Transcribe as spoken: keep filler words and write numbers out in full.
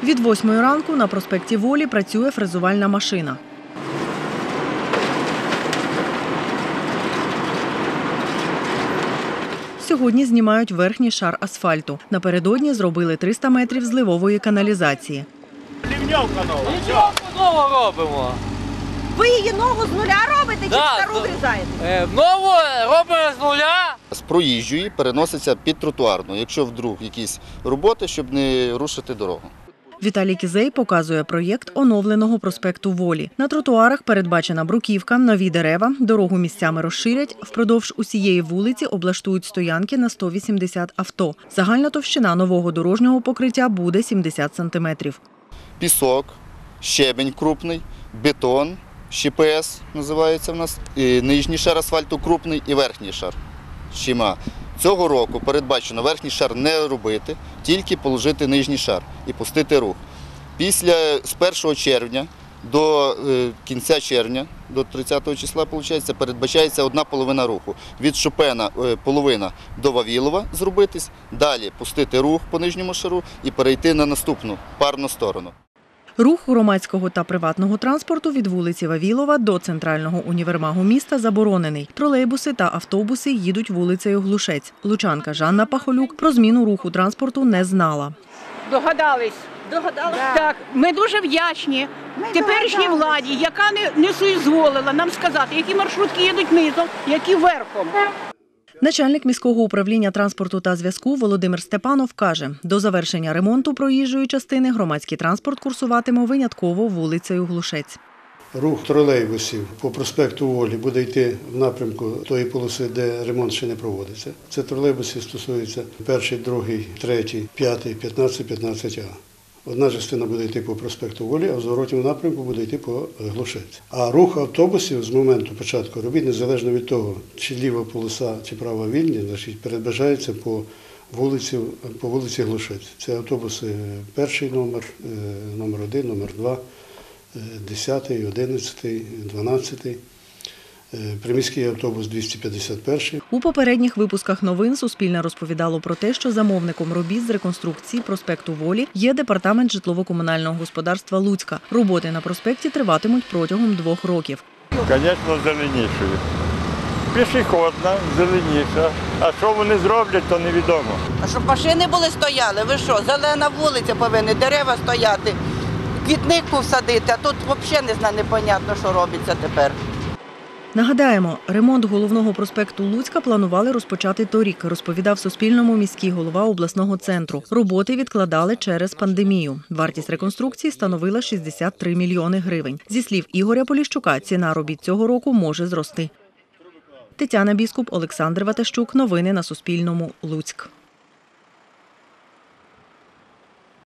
Від восьмої ранку на проспекті Волі працює фрезувальна машина. Сьогодні знімають верхній шар асфальту. Напередодні зробили триста метрів зливової каналізації. Рівньовка нова. Рівньовку нову робимо. Ви її нову з нуля робите чи Да, стару врізаєте? Е, нову робимо з нуля. З проїжджої переноситься під тротуарну, якщо вдруг якісь роботи, щоб не рушити дорогу. Віталій Кізей показує проєкт оновленого проспекту Волі. На тротуарах передбачена бруківка, нові дерева, дорогу місцями розширять, впродовж усієї вулиці облаштують стоянки на сто вісімдесят авто. Загальна товщина нового дорожнього покриття буде сімдесят сантиметрів. Пісок, щебень крупний, бетон, ЩПС називається в нас, і нижній шар асфальту крупний і верхній шар щима. Цього року передбачено верхній шар не робити, тільки положити нижній шар і пустити рух. Після з першого червня до е, кінця червня, до тридцятого числа, виходить, передбачається одна половина руху. Від Шопена е, половина до Вавілова зробитись, далі пустити рух по нижньому шару і перейти на наступну парну сторону. Рух громадського та приватного транспорту від вулиці Вавілова до центрального універмагу міста заборонений. Тролейбуси та автобуси їдуть вулицею Глушець. Лучанка Жанна Пахолюк про зміну руху транспорту не знала. Догадались. Догадалися? Так, ми дуже вдячні Ми теперішній догадались. владі, яка не, не соізволила нам сказати, які маршрутки їдуть низом, які верхом. Начальник міського управління транспорту та зв'язку Володимир Степанов каже, до завершення ремонту проїжджої частини громадський транспорт курсуватиме винятково вулицею Глушець. Рух тролейбусів по проспекту Волі буде йти в напрямку тої полоси, де ремонт ще не проводиться. Це тролейбуси стосуються перший, другий, третій, п'ятий, п'ятнадцятий, п'ятнадцять А. Одна частина буде йти по проспекту Волі, а в зворотному напрямку буде йти по Глушець. А рух автобусів з моменту початку робіт, незалежно від того, чи ліва полоса, чи права вільні, значить, передбачається по вулиці, по вулиці Глушець. Це автобуси перший номер, номер один, номер два, десятий, одинадцятий, дванадцятий. Приміський автобус двісті п'ятдесят перший. У попередніх випусках новин Суспільне розповідало про те, що замовником робіт з реконструкції проспекту Волі є департамент житлово-комунального господарства Луцька. Роботи на проспекті триватимуть протягом двох років. Звісно, зеленішою. Пішохідна, зеленіша. А що вони зроблять, то невідомо. А щоб машини були стояли, ви що, зелена вулиця повинна, дерева стояти, квітник посадити, а тут взагалі не знаю, непонятно, що робиться тепер. Нагадаємо, ремонт головного проспекту Луцька планували розпочати торік, розповідав Суспільному міський голова обласного центру. Роботи відкладали через пандемію. Вартість реконструкції становила шістдесят три мільйони гривень. Зі слів Ігоря Поліщука, ціна робіт цього року може зрости. Тетяна Біскуп, Олександр Ватащук. Новини на Суспільному. Луцьк.